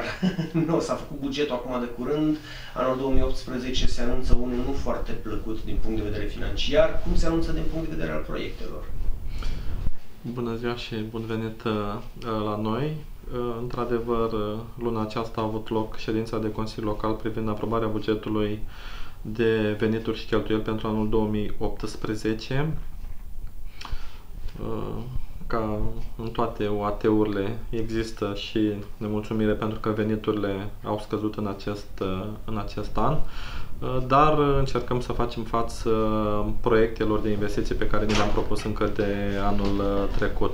nu, s-a făcut bugetul acum de curând, anul 2018 se anunță unul nu foarte plăcut din punct de vedere financiar. Cum se anunță din punct de vedere al proiectelor? Bună ziua și bun venit la noi. Într-adevăr, luna aceasta a avut loc ședința de Consiliu Local privind aprobarea bugetului de venituri și cheltuieli pentru anul 2018. Ca în toate OAT-urile există și nemulțumire pentru că veniturile au scăzut în acest an, dar încercăm să facem față proiectelor de investiții pe care ni le-am propus încă de anul trecut.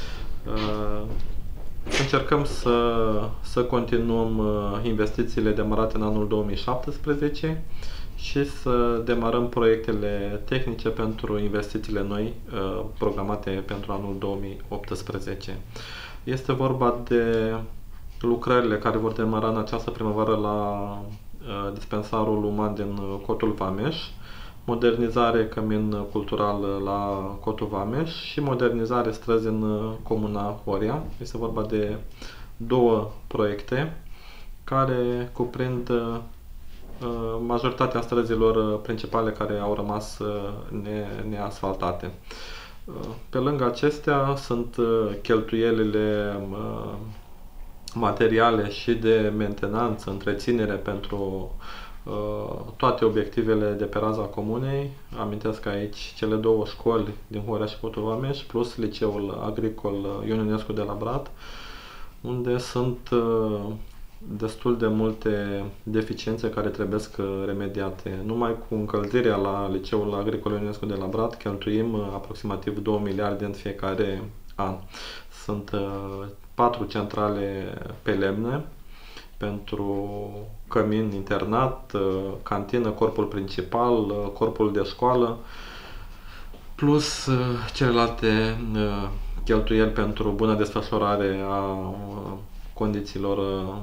Încercăm să continuăm investițiile demarate în anul 2017 și să demarăm proiectele tehnice pentru investițiile noi programate pentru anul 2018. Este vorba de lucrările care vor demara în această primăvară la dispensarul uman din Cotul Vameș, modernizare cămin cultural la Cotul Vameș și modernizare străzi în Comuna Horia. Este vorba de două proiecte care cuprind majoritatea străzilor principale care au rămas neasfaltate. Pe lângă acestea sunt cheltuielile materiale și de mentenanță, întreținere pentru toate obiectivele de pe raza comunei. Amintesc aici cele două școli din Horia și Cotul Vameș, plus liceul agricol Ionescu de la Brad, unde sunt destul de multe deficiențe care trebuie remediate. Numai cu încălzirea la liceul agricol Ionescu de la Brad cheltuim aproximativ 2 miliarde în fiecare an. Sunt 4 centrale pe lemne pentru cămin internat, cantină, corpul principal, corpul de școală, plus celelalte cheltuieli pentru bună desfășurare a condițiilor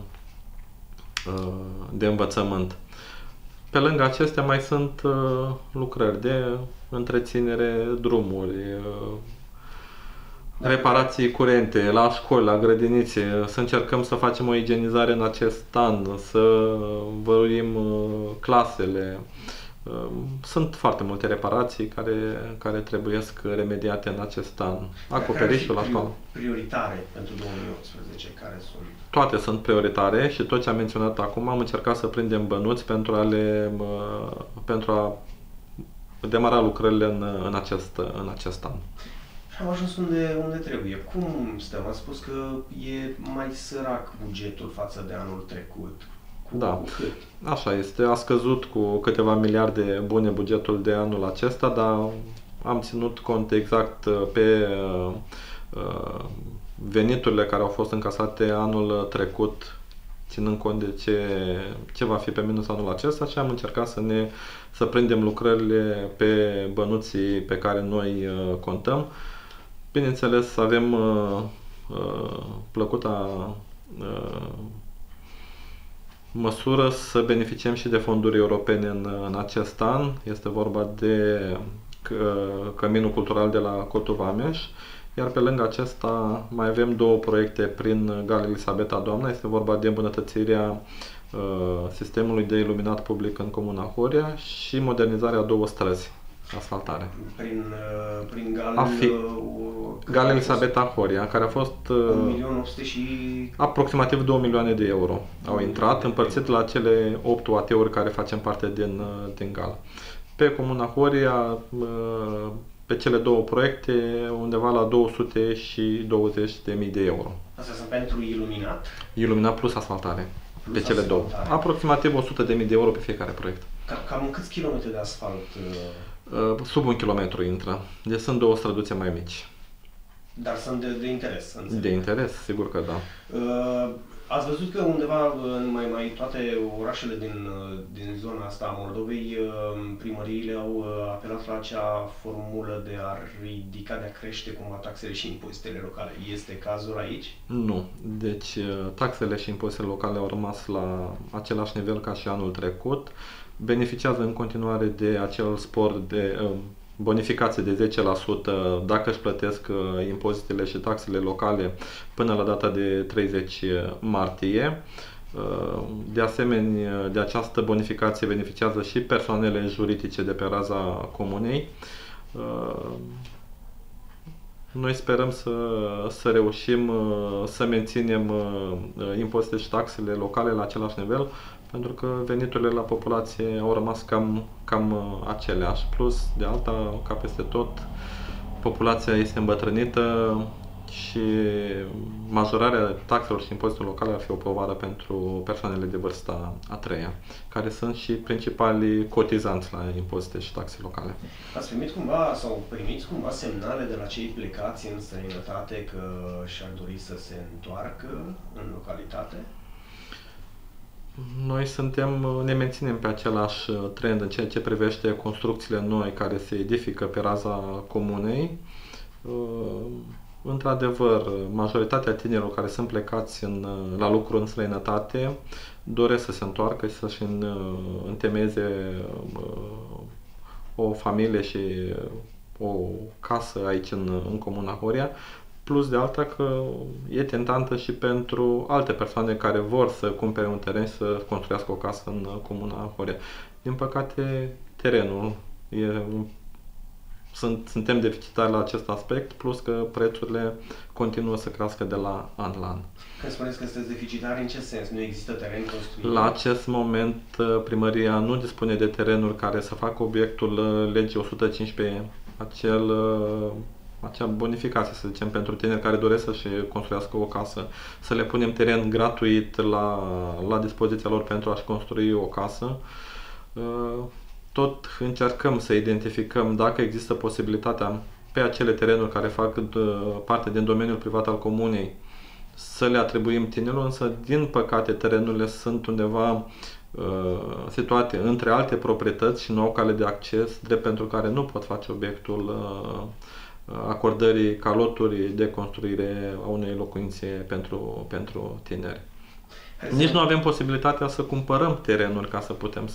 de învățământ. Pe lângă acestea mai sunt lucrări de întreținere, drumuri, reparații curente la școli, la grădinițe, să încercăm să facem o igienizare în acest an, să văruim clasele. Sunt foarte multe reparații care trebuie remediate în acest an. Acoperișul la școală. Prioritare pentru 2018, care sunt? Toate sunt prioritare și tot ce am menționat acum am încercat să prindem bănuți pentru a demara lucrările în acest an. Am ajuns unde trebuie. Cum stăm? Am spus că e mai sărac bugetul față de anul trecut. Da, așa este. A scăzut cu câteva miliarde bune bugetul de anul acesta, dar am ținut cont exact pe veniturile care au fost încasate anul trecut, ținând cont de ce va fi pe minus anul acesta, și am încercat să prindem lucrările pe bănuții pe care noi contăm. Bineînțeles, avem plăcuta măsură să beneficiem și de fonduri europene în acest an. Este vorba de căminul cultural de la Cotul Vameș, iar pe lângă acesta mai avem două proiecte prin Gal Elisabeta Doamna. Este vorba de îmbunătățirea sistemului de iluminat public în Comuna Horia și modernizarea două străzi asfaltare. Prin Gal Elisabeta Horia, care a fost 1.800.000 și aproximativ 2 milioane de euro au intrat, împărțit la cele 8 UAT-uri care facem parte din Gal. Pe Comuna Horia, pe cele două proiecte, undeva la 220.000 de euro. Astea sunt pentru iluminat? Iluminat plus asfaltare. Pe cele două. Aproximativ 100.000 de euro pe fiecare proiect. Cam câți kilometri de asfalt? Sub 1 kilometru intră. Deci sunt două străduțe mai mici. Dar sunt de interes, înțeleg. De interes, sigur că da. Ați văzut că undeva în mai toate orașele din zona asta a Moldovei, primăriile au apelat la acea formulă de a ridica, de a crește cumva taxele și impozitele locale. Este cazul aici? Nu. Deci taxele și impozitele locale au rămas la același nivel ca și anul trecut. Beneficiază în continuare de acel spor de bonificație de 10% dacă își plătesc impozitele și taxele locale până la data de 30 martie. De asemenea, de această bonificație beneficiază și persoanele juridice de pe raza comunei. Noi sperăm să reușim să menținem impozitele și taxele locale la același nivel, pentru că veniturile la populație au rămas cam aceleași. Plus, de alta, ca peste tot, populația este îmbătrânită și majorarea taxelor și impozitelor locale ar fi o povară pentru persoanele de vârsta a treia, care sunt și principalii cotizanți la impozite și taxe locale. Ați primit cumva sau primiți cumva semnale de la cei plecați în străinătate că și-ar dori să se întoarcă în localitate? Noi ne menținem pe același trend în ceea ce privește construcțiile noi care se edifică pe raza comunei. Într-adevăr, majoritatea tinerilor care sunt plecați la lucru în străinătate doresc să se întoarcă și să-și întemeieze o familie și o casă aici în Comuna Horia, plus de alta că e tentantă și pentru alte persoane care vor să cumpere un teren și să construiască o casă în Comuna Horia. Din păcate, terenul suntem deficitari la acest aspect, plus că prețurile continuă să crească de la an la an. Când spuneți că sunteți deficitari, în ce sens? Nu există teren construit? La acest moment, primăria nu dispune de terenuri care să facă obiectul legii 115, acea bonificație, să zicem, pentru tineri care doresc să-și construiască o casă, să le punem teren gratuit la dispoziția lor pentru a-și construi o casă. Tot încercăm să identificăm dacă există posibilitatea pe acele terenuri care fac parte din domeniul privat al comunei să le atribuim tinerilor, însă din păcate terenurile sunt undeva situate între alte proprietăți și nu au cale de acces, drept pentru care nu pot face obiectul acordării ca loturi de construire a unei locuințe pentru tineri. Nici nu avem posibilitatea să cumpărăm terenuri ca să putem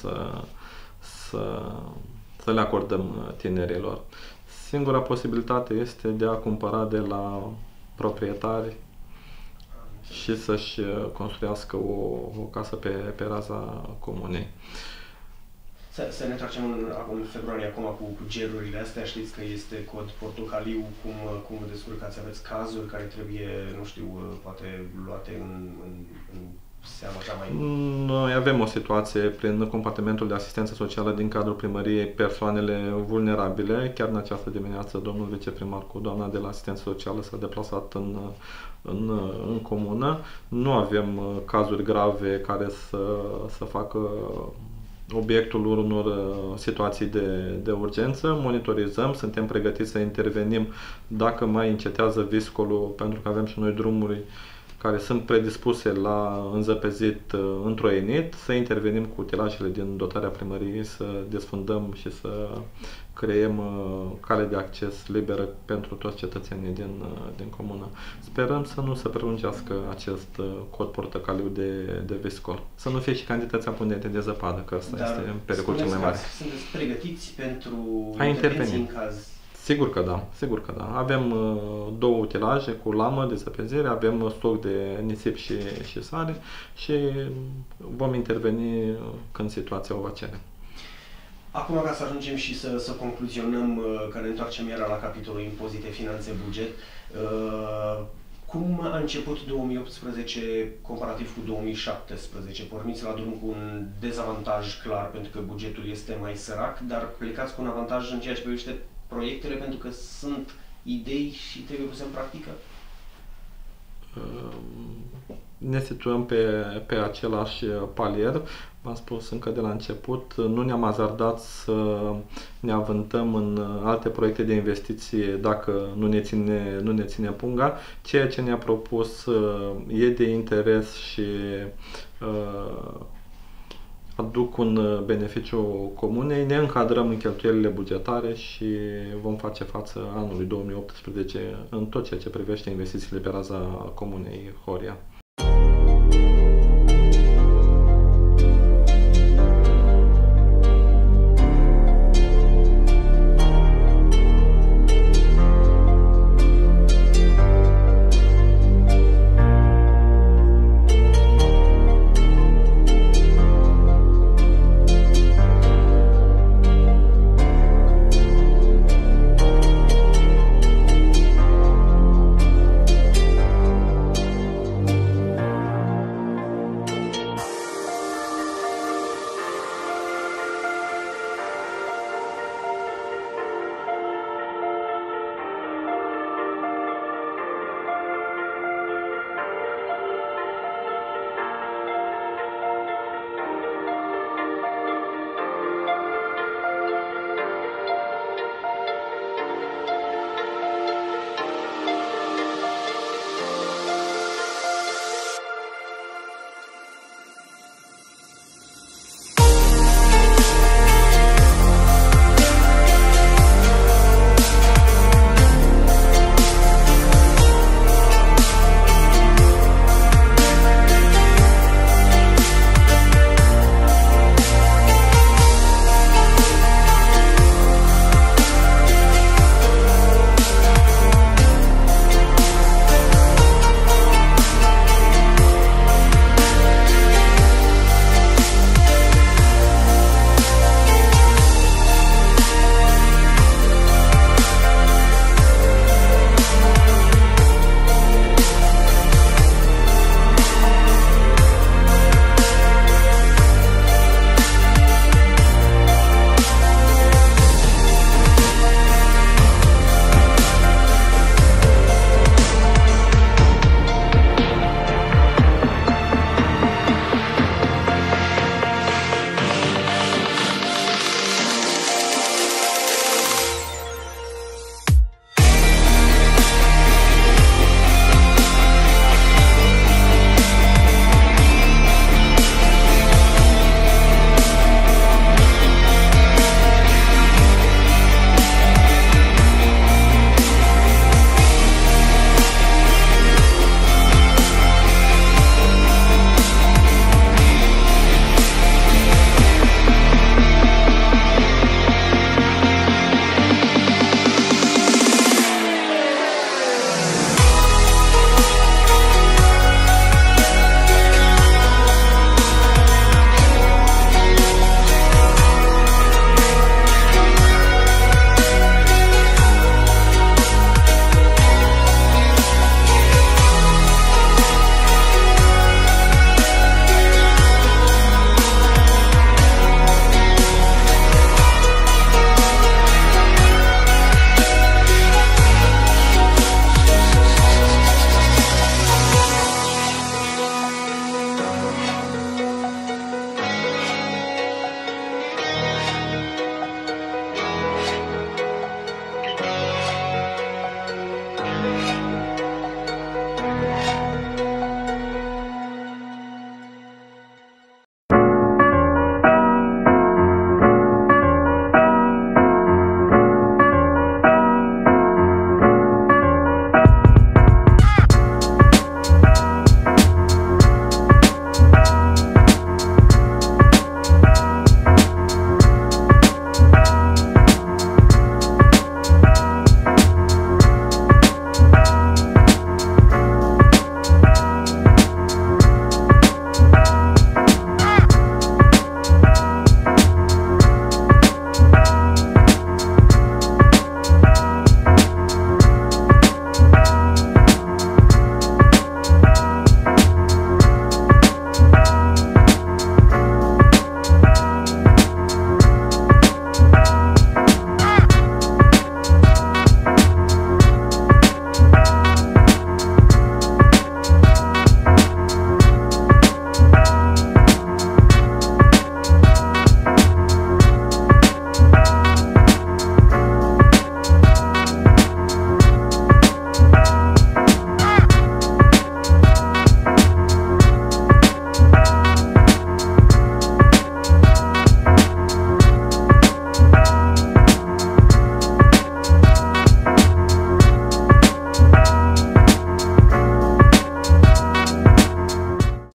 să le acordăm tinerilor. Singura posibilitate este de a cumpăra de la proprietari și să-și construiască o casă pe raza comunei. Să ne întoarcem în februarie acum cu gerurile astea, știți că este cod portocaliu, cum vă descurcați? Aveți cazuri care trebuie, nu știu, poate luate în seama așa mai... Noi avem o situație prin compartimentul de asistență socială din cadrul primăriei, persoanele vulnerabile. Chiar în această dimineață domnul viceprimar cu doamna de la asistență socială s-a deplasat în comună. Nu avem cazuri grave care să facă obiectul unor situații de urgență. Monitorizăm, suntem pregătiți să intervenim dacă mai încetează viscolul, pentru că avem și noi drumuri care sunt predispuse la înzăpezit întroienit, să intervenim cu utilajele din dotarea primăriei, să desfundăm și să creăm cale de acces liberă pentru toți cetățenii din comună. Sperăm să nu se prelungească acest cod portocaliu de viscol. Să nu fie și cantități abundente de zăpadă, că ăsta este pericol cel mai mare. Sunteți pregătiți pentru a interveni în caz... Sigur că da, sigur că da. Avem două utilaje cu lamă de zăpezire, avem stoc de nisip și sare și vom interveni când situația o va cere. Acum, ca să ajungem și să concluzionăm, că ne întoarcem iară la capitolul impozite, finanțe, buget, cum a început 2018 comparativ cu 2017? Porniți la drum cu un dezavantaj clar pentru că bugetul este mai sărac, dar plecați cu un avantaj în ceea ce privește proiectele, pentru că sunt idei și trebuie puse în practică? Ne situăm pe același palier. V-am spus încă de la început, nu ne-am hazardat să ne avântăm în alte proiecte de investiție dacă nu ne ține punga. Ceea ce ne-a propus e de interes și aduc un beneficiu comunei, ne încadrăm în cheltuielile bugetare și vom face față anului 2018 în tot ceea ce privește investițiile pe raza Comunei Horia.